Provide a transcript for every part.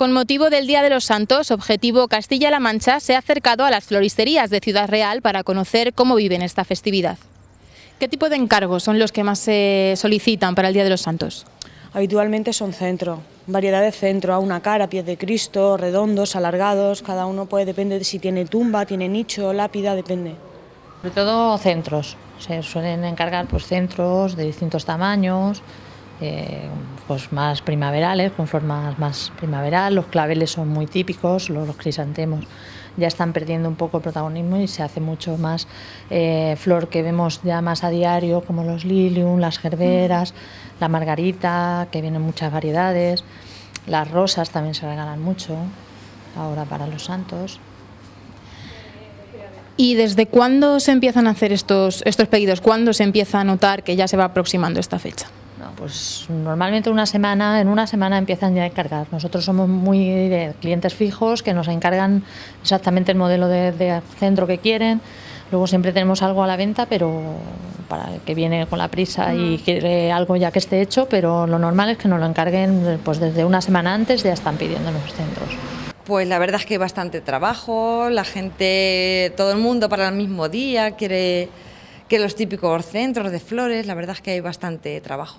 Con motivo del Día de los Santos, Objetivo Castilla-La Mancha se ha acercado a las floristerías de Ciudad Real para conocer cómo viven esta festividad. ¿Qué tipo de encargos son los que más se solicitan para el Día de los Santos? Habitualmente son centros, variedad de centros, a una cara, pies de Cristo, redondos, alargados, cada uno depende de si tiene tumba, tiene nicho, lápida, depende. Sobre todo centros, se suelen encargar pues centros de distintos tamaños, pues más primaverales, con formas más primaveral. Los claveles son muy típicos, los crisantemos ya están perdiendo un poco el protagonismo y se hace mucho más flor que vemos ya más a diario, como los lilium, las gerberas, la margarita, que vienen muchas variedades. Las rosas también se regalan mucho ahora para los santos. ¿Y desde cuándo se empiezan a hacer estos pedidos? ¿Cuándo se empieza a notar que ya se va aproximando esta fecha? No, pues normalmente en una semana empiezan ya a encargar. Nosotros somos muy de clientes fijos que nos encargan exactamente el modelo de centro que quieren. Luego siempre tenemos algo a la venta, pero para el que viene con la prisa y quiere algo ya que esté hecho, pero lo normal es que nos lo encarguen pues desde una semana antes, ya están pidiendo los centros. Pues la verdad es que hay bastante trabajo, la gente, todo el mundo para el mismo día quiere que los típicos centros de flores, la verdad es que hay bastante trabajo.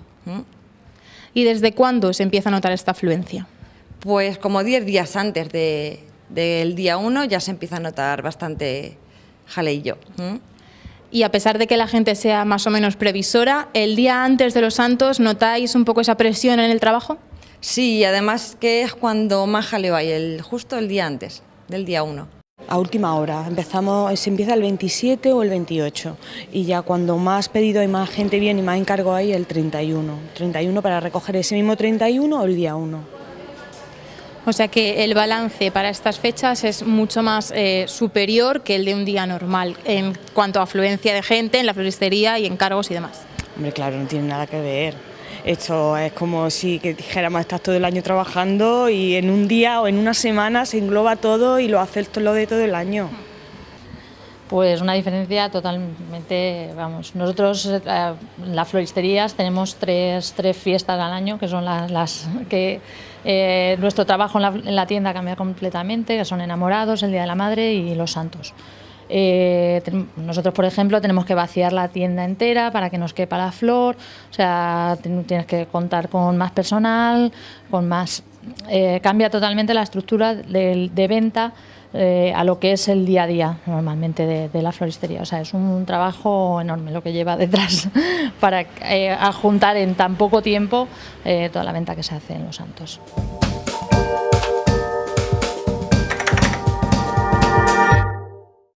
¿Y desde cuándo se empieza a notar esta afluencia? Pues como 10 días antes del día 1 ya se empieza a notar bastante jaleillo. Y a pesar de que la gente sea más o menos previsora, ¿el día antes de los santos notáis un poco esa presión en el trabajo? Sí, además que es cuando más jaleo hay, justo el día antes del día 1. A última hora, se empieza el 27 o el 28 y ya cuando más pedido hay, más gente viene y más encargo hay, el 31. 31 para recoger ese mismo 31 o el día 1. O sea que el balance para estas fechas es mucho más superior que el de un día normal en cuanto a afluencia de gente en la floristería y encargos y demás. Hombre, claro, no tiene nada que ver. Esto es como si que dijéramos estás todo el año trabajando y en un día o en una semana se engloba todo y lo haces lo de todo el año. Pues una diferencia totalmente, vamos, nosotros en las floristerías tenemos tres fiestas al año, que son las que nuestro trabajo en la tienda cambia completamente, que son Enamorados, el Día de la Madre y los Santos. Nosotros, por ejemplo, tenemos que vaciar la tienda entera para que nos quepa la flor, o sea, tienes que contar con más personal, con más... cambia totalmente la estructura de venta a lo que es el día a día normalmente de la floristería. O sea, es un trabajo enorme lo que lleva detrás para juntar en tan poco tiempo toda la venta que se hace en los santos.